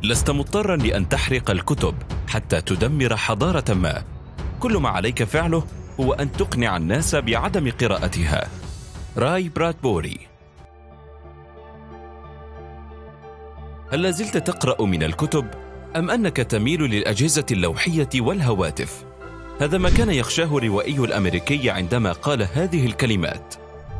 لست مضطرا لأن تحرق الكتب حتى تدمر حضارة ما. كل ما عليك فعله هو أن تقنع الناس بعدم قراءتها. راي برادبوري. هل لازلت تقرأ من الكتب أم أنك تميل للأجهزة اللوحية والهواتف؟ هذا ما كان يخشاه الروائي الأمريكي عندما قال هذه الكلمات: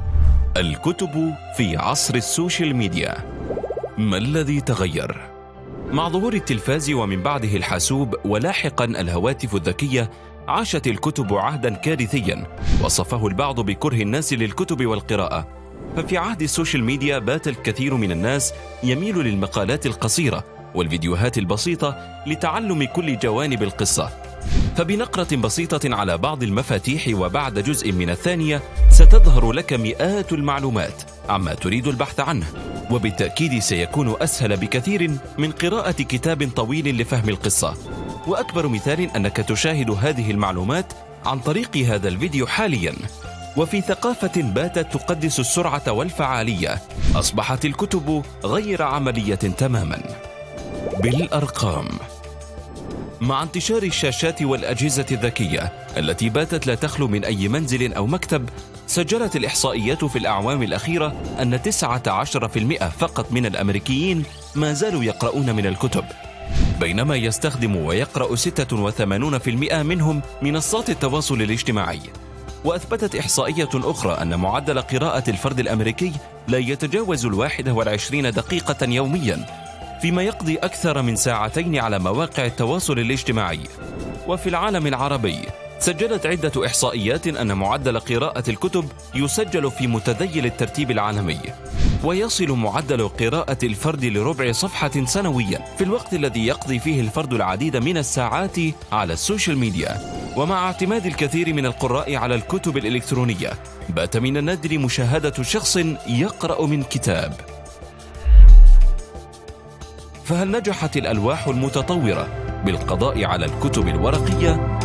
الكتب في عصر السوشيال ميديا. ما الذي تغير؟ مع ظهور التلفاز ومن بعده الحاسوب ولاحقا الهواتف الذكية، عاشت الكتب عهدا كارثيا وصفه البعض بكره الناس للكتب والقراءة. ففي عهد السوشيال ميديا بات الكثير من الناس يميل للمقالات القصيرة والفيديوهات البسيطة لتعلم كل جوانب القصة. فبنقرة بسيطة على بعض المفاتيح وبعد جزء من الثانية ستظهر لك مئات المعلومات عما تريد البحث عنه، وبالتأكيد سيكون أسهل بكثير من قراءة كتاب طويل لفهم القصة. وأكبر مثال أنك تشاهد هذه المعلومات عن طريق هذا الفيديو حاليا. وفي ثقافة باتت تقدس السرعة والفعالية، أصبحت الكتب غير عملية تماما. بالأرقام. مع انتشار الشاشات والأجهزة الذكية التي باتت لا تخلو من أي منزل أو مكتب، سجلت الإحصائيات في الأعوام الأخيرة أن 19% فقط من الأمريكيين ما زالوا يقرؤون من الكتب، بينما يستخدم ويقرأ 86% منهم منصات التواصل الاجتماعي. وأثبتت إحصائية أخرى أن معدل قراءة الفرد الأمريكي لا يتجاوز 21 دقيقة يوميا، فيما يقضي أكثر من ساعتين على مواقع التواصل الاجتماعي. وفي العالم العربي سجلت عدة إحصائيات أن معدل قراءة الكتب يسجل في متذيل الترتيب العالمي، ويصل معدل قراءة الفرد لربع صفحة سنويا، في الوقت الذي يقضي فيه الفرد العديد من الساعات على السوشيال ميديا. ومع اعتماد الكثير من القراء على الكتب الإلكترونية، بات من النادر مشاهدة شخص يقرأ من كتاب. فهل نجحت الألواح المتطورة بالقضاء على الكتب الورقية؟